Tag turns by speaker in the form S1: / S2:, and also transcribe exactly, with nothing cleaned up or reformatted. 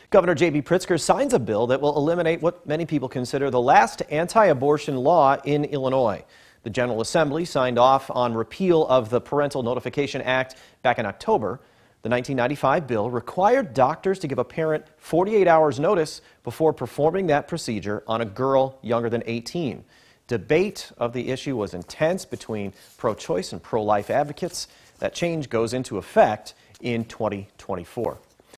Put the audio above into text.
S1: Governor J B Pritzker signs a bill that will eliminate what many people consider the last anti-abortion law in Illinois. The General Assembly signed off on repeal of the Parental Notification Act back in October. The nineteen ninety-five bill required doctors to give a parent forty-eight hours notice before performing that procedure on a girl younger than eighteen. Debate of the issue was intense between pro-choice and pro-life advocates. That change goes into effect in twenty twenty-four.